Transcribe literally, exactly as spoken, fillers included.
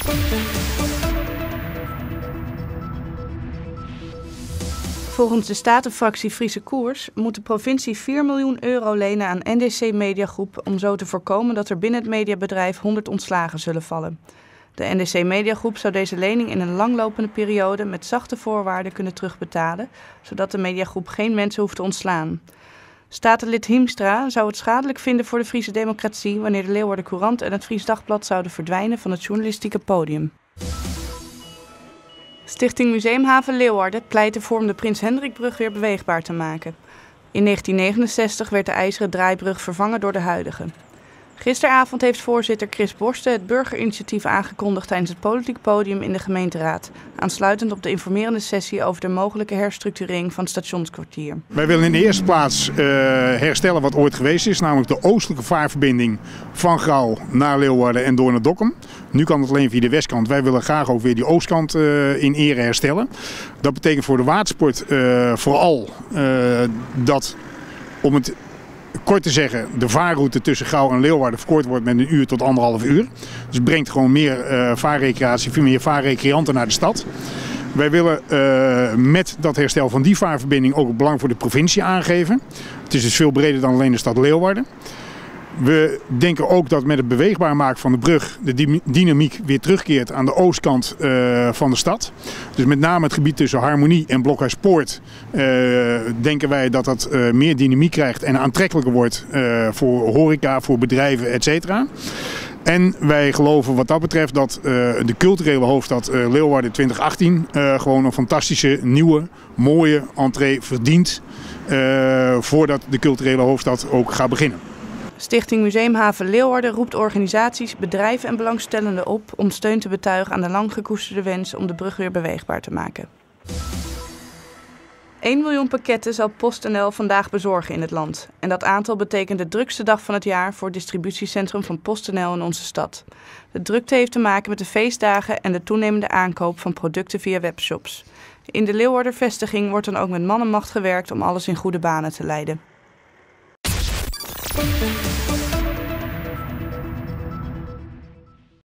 Volgens de Statenfractie Friese Koers moet de provincie vier miljoen euro lenen aan N D C Mediagroep om zo te voorkomen dat er binnen het mediabedrijf honderd ontslagen zullen vallen. De N D C Mediagroep zou deze lening in een langlopende periode met zachte voorwaarden kunnen terugbetalen, zodat de mediagroep geen mensen hoeft te ontslaan. Statenlid Hiemstra zou het schadelijk vinden voor de Friese democratie wanneer de Leeuwarder Courant en het Fries Dagblad zouden verdwijnen van het journalistieke podium. Stichting Museumhaven Leeuwarden pleit ervoor om de Prins Hendrikbrug weer beweegbaar te maken. In negentien negenenzestig werd de ijzeren draaibrug vervangen door de huidige. Gisteravond heeft voorzitter Chris Borsten het burgerinitiatief aangekondigd tijdens het politiek podium in de gemeenteraad, aansluitend op de informerende sessie over de mogelijke herstructurering van het stationskwartier. Wij willen in de eerste plaats uh, herstellen wat ooit geweest is, namelijk de oostelijke vaarverbinding van Grauw naar Leeuwarden en door naar Dokkum. Nu kan het alleen via de westkant. Wij willen graag ook weer die oostkant uh, in ere herstellen. Dat betekent voor de watersport uh, vooral uh, dat, om het kort te zeggen, de vaarroute tussen Grauw en Leeuwarden verkort wordt met een uur tot anderhalf uur. Dus het brengt gewoon meer uh, vaarrecreatie, veel meer vaarrecreanten naar de stad. Wij willen uh, met dat herstel van die vaarverbinding ook het belang voor de provincie aangeven. Het is dus veel breder dan alleen de stad Leeuwarden. We denken ook dat met het beweegbaar maken van de brug de dynamiek weer terugkeert aan de oostkant uh, van de stad. Dus met name het gebied tussen Harmonie en Blokhuispoort uh, denken wij dat dat uh, meer dynamiek krijgt en aantrekkelijker wordt uh, voor horeca, voor bedrijven, et cetera. En wij geloven wat dat betreft dat uh, de culturele hoofdstad uh, Leeuwarden twintig achttien uh, gewoon een fantastische, nieuwe, mooie entree verdient uh, voordat de culturele hoofdstad ook gaat beginnen. Stichting Museumhaven Leeuwarden roept organisaties, bedrijven en belangstellenden op om steun te betuigen aan de lang gekoesterde wens om de brug weer beweegbaar te maken. één miljoen pakketten zal PostNL vandaag bezorgen in het land. En dat aantal betekent de drukste dag van het jaar voor het distributiecentrum van PostNL in onze stad. De drukte heeft te maken met de feestdagen en de toenemende aankoop van producten via webshops. In de Leeuwarder vestiging wordt dan ook met man en macht gewerkt om alles in goede banen te leiden.